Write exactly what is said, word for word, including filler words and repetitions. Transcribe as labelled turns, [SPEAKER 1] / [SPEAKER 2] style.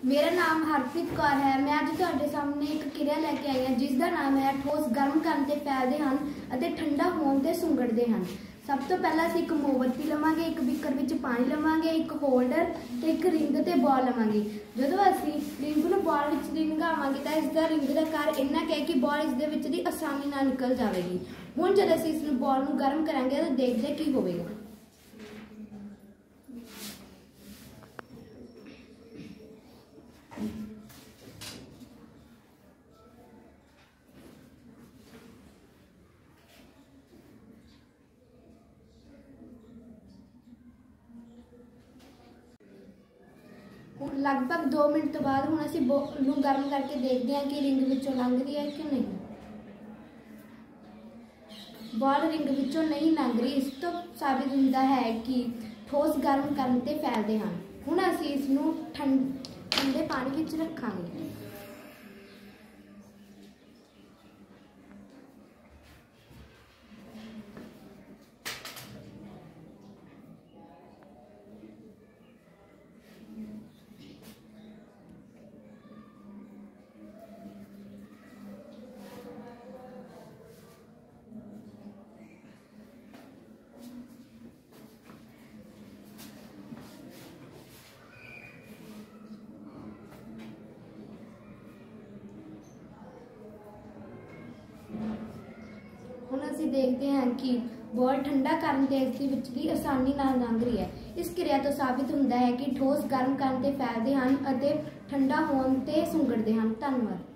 [SPEAKER 1] मेरा नाम हरप्रीत कौर है। मैं अज तुहाडे सामने एक किरिया लैके आई हाँ जिसका नाम है ठोस गर्म करन ते फैलदे हन अते ठंडा होण ते सुंगड़दे हन। सब तो पहला असीं एक मोमबत्ती लवांगे, एक बीकर विच पानी लवांगे, एक होल्डर ते एक रिंग ते बॉल लवांगे। जदों असीं रिंग नूं बॉल विच रिंगावांगे तां इसदा रिंग दा आकार इन्ना कुह है कि बॉल इस दे विच दी आसानी नाल निकल जावेगी। हुण जद असीं इस बॉल नूं गर्म करांगे तां देखदे की होवेगा। लगभग दो मिनट तो बाद हुण असीं बॉल नूं गर्म करके देखते हैं कि रिंग विचों लंघ रही है कि नहीं। बॉल रिंग विचों नहीं लंघ रही, इस तो साबित हुंदा है कि ठोस गर्म करन ते फैलदे हन। हुण असीं इस नूं ठंडे पानी विच रखांगे। हुण असीं देखते हैं कि बॉल ठंडा करन ते इसदे विच दी आसानी नाल लंघ रही है। इस क्रिया तो साबित हुंदा है कि ठोस गर्म करन ते फैलदे हन अते ठंडा होण ते सुंगड़दे हन। धन्नवाद।